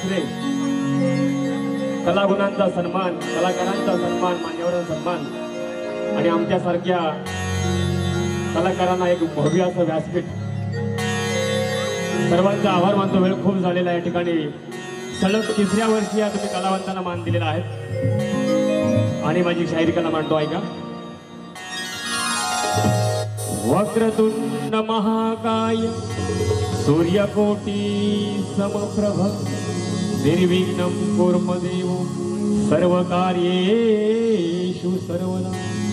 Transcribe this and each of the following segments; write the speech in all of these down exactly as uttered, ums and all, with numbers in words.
दुसरे कलागुणांचा सन्मान, कलाकारांचा सन्मान, मान्यवरांचा सन्मान आणि आमच्यासारख्या कलाकारांना एक भव्य असं व्यासपीठ। सर्वांचा आभार मानतो। वेळ खूप झालेला आहे। या ठिकाणी सलग तिसऱ्या वर्षी या तुम्ही कलावंतांना मान दिलेला आहे आणि माझी शायरी कला मांडतो ऐका। वक्रतुंड महाकाय सूर्यकोटी समप्रभ निर्विघ्नं कुर्मदेव सर्वकार्येषु सर्वदा।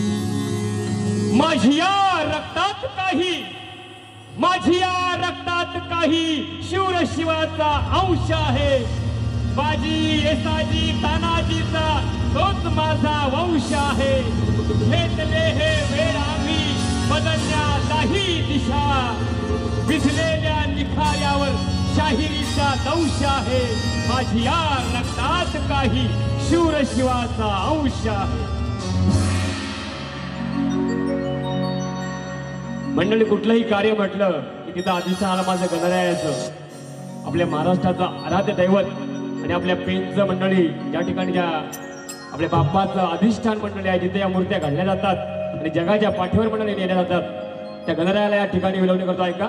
माझ्या रक्तात काही माझ्या रक्तात काही शूर शिवाचा अंश आहे। बाजी येसाजी तानाजीचा तोच माझा वंश आहे। घेतले हे वेळ आम्ही बदलण्यालाही दिशा, भिजलेल्या निखाऱ्यावर शाहिरीचा दंश आहे। माझ्या रक्तात काही शूर शिवाचा अंश आहे। मंडळी कुठलंही कार्य म्हटलं की तिथं अधिष्ठान माझं गणरायाचं, आपल्या महाराष्ट्राचं आराध्य दैवत आणि आपल्या पेंच मंडळी ज्या ठिकाणी ज्या आपल्या बाप्पाचं अधिष्ठान मंडळी आहे, जिथे या मूर्त्या घडल्या जातात आणि जगाच्या पाठीवर मंडळी नेल्या जातात, त्या गणरायाला या ठिकाणी विनवणी करतो ऐका।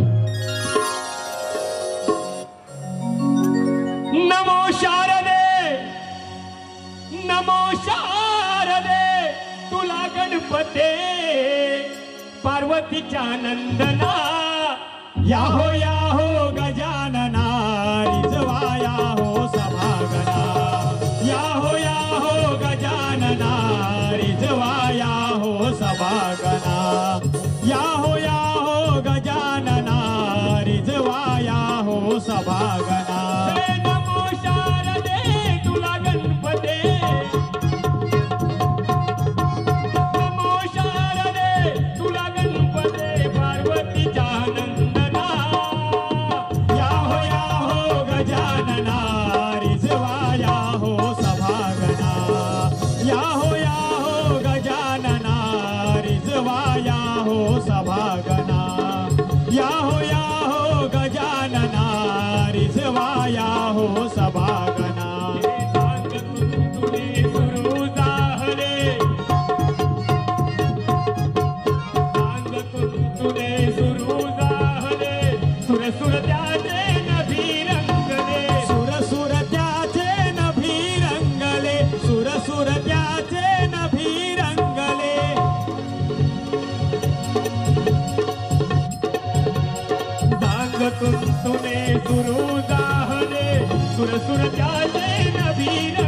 नमो शारदे नमो शारदे तुला गणपते पार्वतीच्या नंदना। याहो याहो गजानना रिजवा याहो सभागना। याहो याहो गजानना रिजवा याहो सभागना। याहो याहो गजानना रिजवा याहो सभागना। नमो शारदे तुला गणपते सभागना। याहो याहो गजानना रिझवा याहो सभागना। सांग तुझे सुरू जाहले, सांग तुझे सुरू जाहले, सुर सुर त्याचे नभी रंगले, सुर सुर त्याचे नभी रंगले, सुर सुर त्याचे नभी रंगले। तुने सुरू जाहले, सुर सुर त्याचे नभी